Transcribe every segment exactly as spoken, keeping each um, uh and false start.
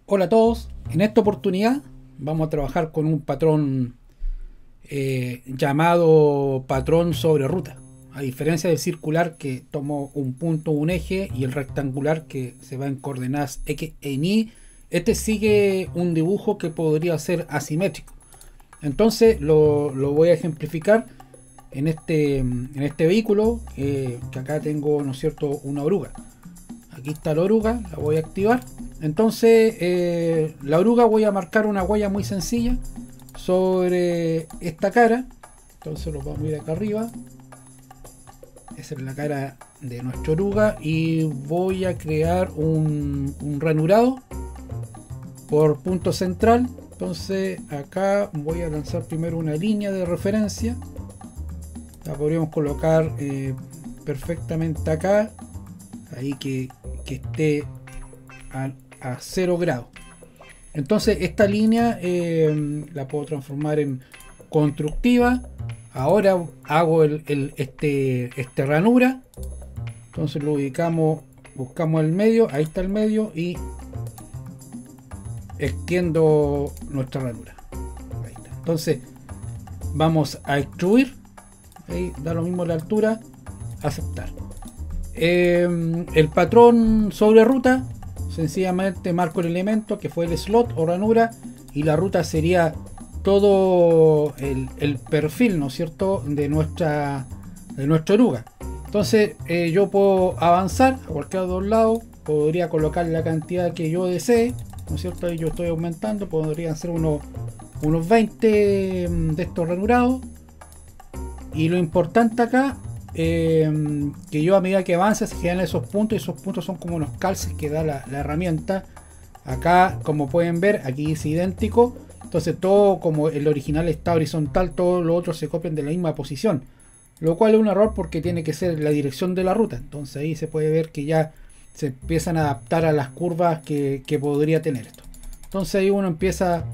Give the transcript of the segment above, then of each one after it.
Hola a todos, en esta oportunidad vamos a trabajar con un patrón eh, llamado patrón sobre ruta. A diferencia del circular que tomo un punto, un eje, y el rectangular que se va en coordenadas X en Y, este sigue un dibujo que podría ser asimétrico. Entonces lo, lo voy a ejemplificar en este, en este vehículo, eh, que acá tengo, ¿no es cierto?, una oruga. Aquí está la oruga, la voy a activar. Entonces, eh, la oruga voy a marcar una huella muy sencilla sobre esta cara. Entonces lo vamos a ir acá arriba. Esa es la cara de nuestra oruga. Y voy a crear un, un ranurado por punto central. Entonces acá voy a lanzar primero una línea de referencia. La podríamos colocar eh, perfectamente acá. Ahí que, que esté a, a cero grados. Entonces esta línea eh, la puedo transformar en constructiva. Ahora hago el, el, este, este ranura. Entonces lo ubicamos, buscamos el medio, ahí está el medio, y extiendo nuestra ranura. Ahí está. Entonces vamos a extruir. Ahí da lo mismo la altura. Aceptar. Eh, el patrón sobre ruta, sencillamente marco el elemento que fue el slot o ranura, y la ruta sería todo el, el perfil, ¿no es cierto?, de nuestra de nuestra oruga. Entonces eh, yo puedo avanzar a cualquiera de los lados, podría colocar la cantidad que yo desee, ¿no es cierto? Ahí yo estoy aumentando, podrían ser unos, unos veinte de estos ranurados. Y lo importante acá, Eh, que yo a medida que avanza se generan esos puntos, y esos puntos son como unos calces que da la, la herramienta. Acá, como pueden ver, aquí es idéntico. Entonces todo, como el original está horizontal, todos los otros se copian de la misma posición, lo cual es un error porque tiene que ser la dirección de la ruta. Entonces ahí se puede ver que ya se empiezan a adaptar a las curvas que, que podría tener esto. Entonces ahí uno empieza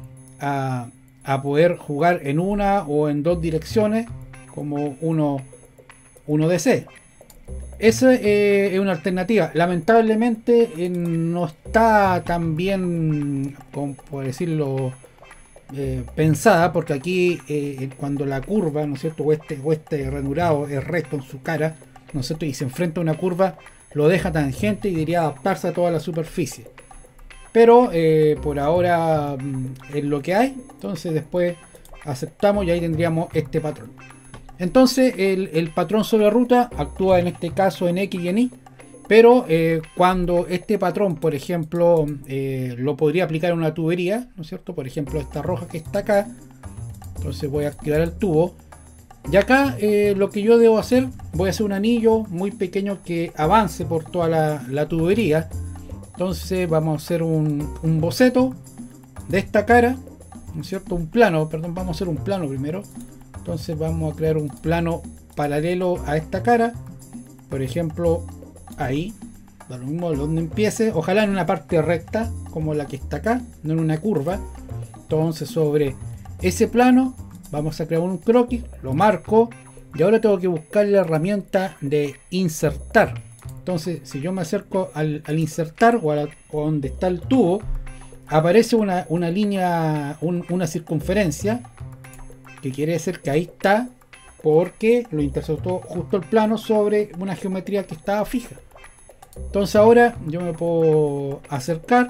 a, a poder jugar en una o en dos direcciones como uno uno desee. Esa eh, es una alternativa. Lamentablemente eh, no está tan bien, como por decirlo, eh, pensada, porque aquí eh, cuando la curva, ¿no es cierto?, o este, o este ranurado es recto en su cara, ¿no es cierto?, y se enfrenta a una curva, lo deja tangente y diría adaptarse a toda la superficie. Pero eh, por ahora mm, es lo que hay. Entonces después aceptamos y ahí tendríamos este patrón. Entonces el, el patrón sobre ruta actúa en este caso en X y en Y, pero eh, cuando este patrón, por ejemplo, eh, lo podría aplicar a una tubería, ¿no es cierto? Por ejemplo, esta roja que está acá. Entonces voy a activar el tubo. Y acá eh, lo que yo debo hacer, voy a hacer un anillo muy pequeño que avance por toda la, la tubería. Entonces vamos a hacer un, un boceto de esta cara, ¿no es cierto? Un plano, perdón, vamos a hacer un plano primero. Entonces vamos a crear un plano paralelo a esta cara. Por ejemplo, ahí. Da lo mismo donde empiece. Ojalá en una parte recta, como la que está acá, no en una curva. Entonces sobre ese plano vamos a crear un croquis. Lo marco. Y ahora tengo que buscar la herramienta de insertar. Entonces si yo me acerco al, al insertar o a, la, o a donde está el tubo, aparece una, una línea, un, una circunferencia, que quiere decir que ahí está porque lo interceptó justo el plano sobre una geometría que estaba fija. Entonces ahora yo me puedo acercar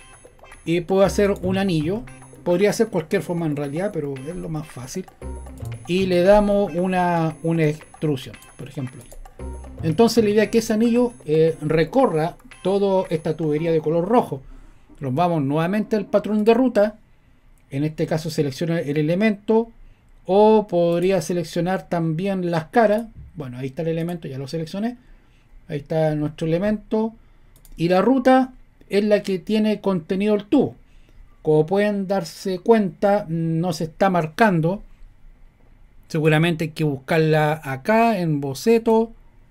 y puedo hacer un anillo. Podría ser cualquier forma en realidad, pero es lo más fácil. Y le damos una, una extrusión, por ejemplo. Entonces la idea es que ese anillo eh, recorra toda esta tubería de color rojo. Nos vamos nuevamente al patrón de ruta. En este caso selecciona el elemento. O podría seleccionar también las caras. Bueno, ahí está el elemento, ya lo seleccioné. Ahí está nuestro elemento. Y la ruta es la que tiene contenido el tubo. Como pueden darse cuenta, no se está marcando. Seguramente hay que buscarla acá en boceto.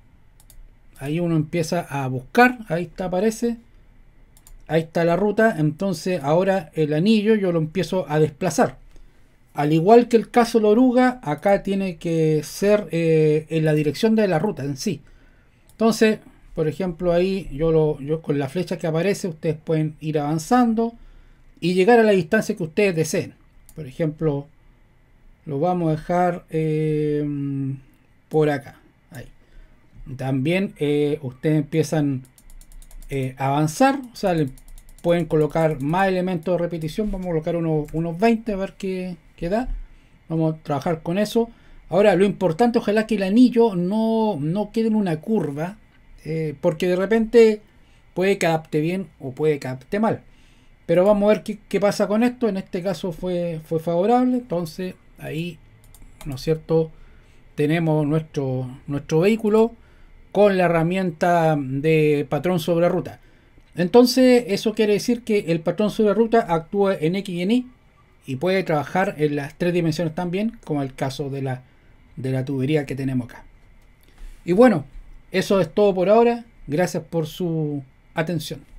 Ahí uno empieza a buscar. Ahí está, aparece. Ahí está la ruta. Entonces ahora el anillo yo lo empiezo a desplazar. Al igual que el caso de la oruga, acá tiene que ser eh, en la dirección de la ruta en sí. Entonces, Por ejemplo, ahí yo, lo, yo con la flecha que aparece, ustedes pueden ir avanzando y llegar a la distancia que ustedes deseen. Por ejemplo, lo vamos a dejar eh, por acá. Ahí. También eh, ustedes empiezan eh, a avanzar, o sea, le pueden colocar más elementos de repetición. Vamos a colocar unos, unos veinte a ver qué, qué da. Vamos a trabajar con eso. Ahora, lo importante, ojalá que el anillo no, no quede en una curva, eh, porque de repente puede que adapte bien o puede que adapte mal. Pero vamos a ver qué, qué pasa con esto. En este caso fue, fue favorable. Entonces, ahí, ¿no es cierto? Tenemos nuestro, nuestro vehículo con la herramienta de patrón sobre ruta. Entonces, eso quiere decir que el patrón sobre ruta actúa en X y en Y y puede trabajar en las tres dimensiones también, como el caso de la, de la tubería que tenemos acá. Y bueno, eso es todo por ahora. Gracias por su atención.